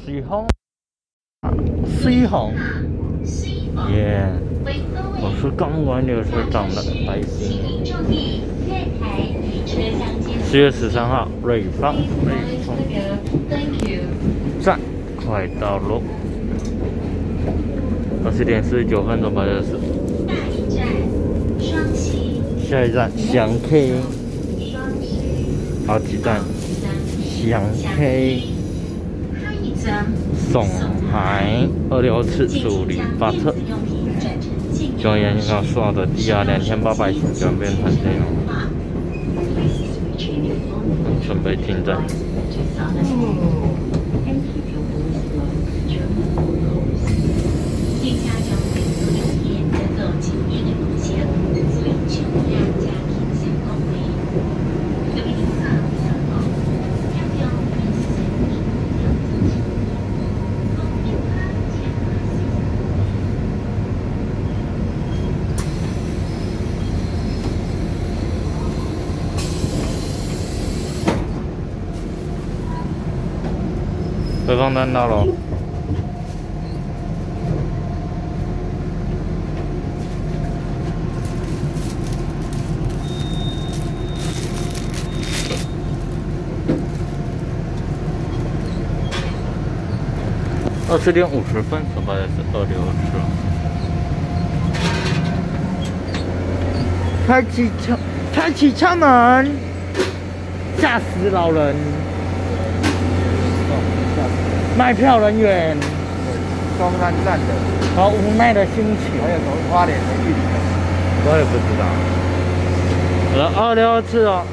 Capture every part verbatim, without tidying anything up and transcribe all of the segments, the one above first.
水红，水红，耶！我是刚完流水长的白心。四月十三号，瑞芳，瑞芳站快到喽，二十点四十九分钟八小时。下一站祥 K， 好几站祥 K。 上海二六次处理发车，中央银行刷的低压两千八百型转变成这样，准备停站。北方站到了，二十点五十分，手把的是二六四。开启车，开启车门，吓死老人！ 卖票人员， 中山站的， 好无奈的心情。 还有从花莲的运的， 我也不知道。我二六次哦。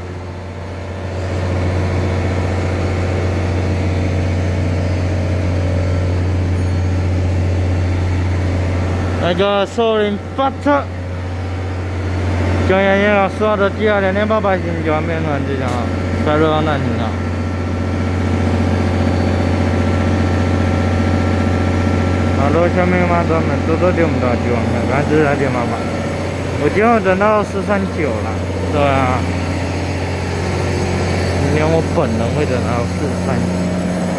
那个寿林发车，中央银行刷的第二两千八百型九万变团这张啊，在瑞芳站停啊。 好多小妹妈专门多多点不到九万块，反正来点妈妈。我今晚等到四三九了，对啊。明天我本人会等到四三九。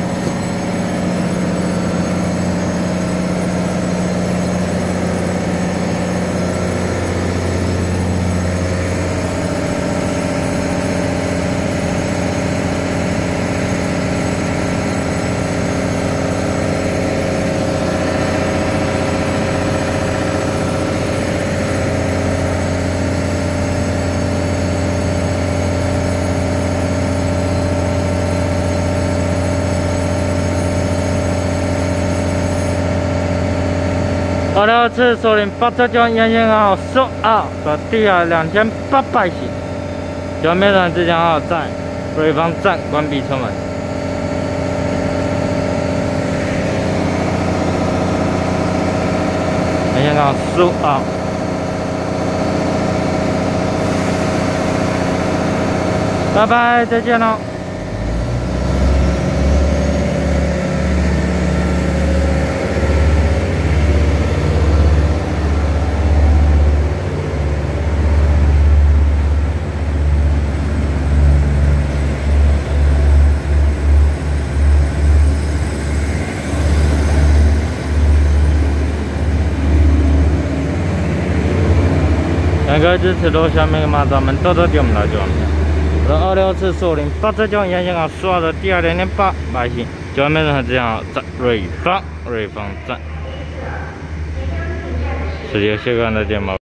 二六次首领发车将沿线号十二的第二两千八百型，九面团即将号在瑞芳站关闭车门。沿线号十二。拜拜，再见喽。 两个支持路下面嘛，咱们多多点我们来就完了。我二六次寿林发车将沿线号刷的第二两点八百型，九万面人这样在瑞芳瑞芳站，直接下关的电毛。